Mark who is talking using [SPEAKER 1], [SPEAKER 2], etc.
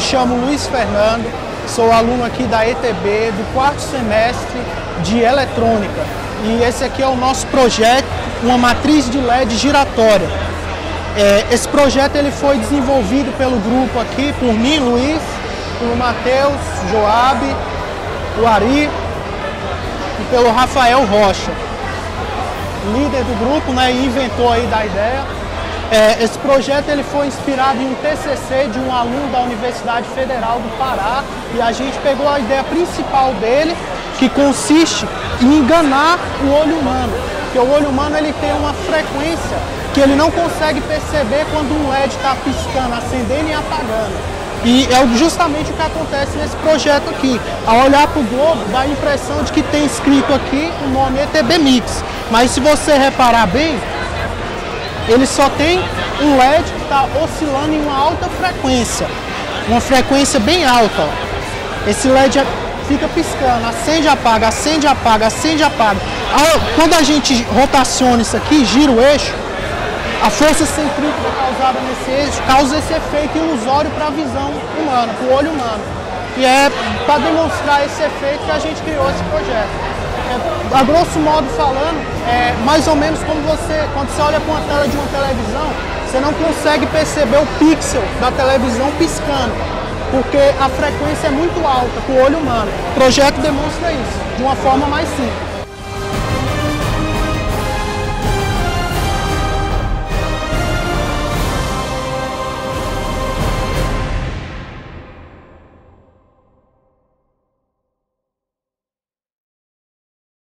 [SPEAKER 1] chamo Luiz Fernando, sou aluno aqui da ETB do 4º semestre de Eletrônica. E esse aqui é o nosso projeto, uma matriz de LED giratória. Esse projeto ele foi desenvolvido pelo grupo aqui, por mim, Luiz, pelo Matheus, Joab, o Ari e pelo Rafael Rocha, líder do grupo, né, e inventor aí da ideia. Esse projeto ele foi inspirado em um TCC de um aluno da Universidade Federal do Pará, e a gente pegou a ideia principal dele, que consiste em enganar o olho humano, porque o olho humano ele tem uma frequência que ele não consegue perceber quando um LED está piscando, acendendo e apagando. E é justamente o que acontece nesse projeto aqui. Ao olhar para o globo, dá a impressão de que tem escrito aqui o nome ETB Mix, mas se você reparar bem, ele só tem um LED que está oscilando em uma alta frequência, uma frequência bem alta. Esse LED fica piscando, acende, apaga, acende, apaga, acende, apaga. Quando a gente rotaciona isso aqui, gira o eixo, a força centrífuga causada nesse eixo causa esse efeito ilusório para a visão humana, para o olho humano. E é para demonstrar esse efeito que a gente criou esse projeto. A grosso modo falando, é mais ou menos como quando você olha para uma tela de uma televisão, você não consegue perceber o pixel da televisão piscando, porque a frequência é muito alta para o olho humano. O projeto demonstra isso de uma forma mais simples.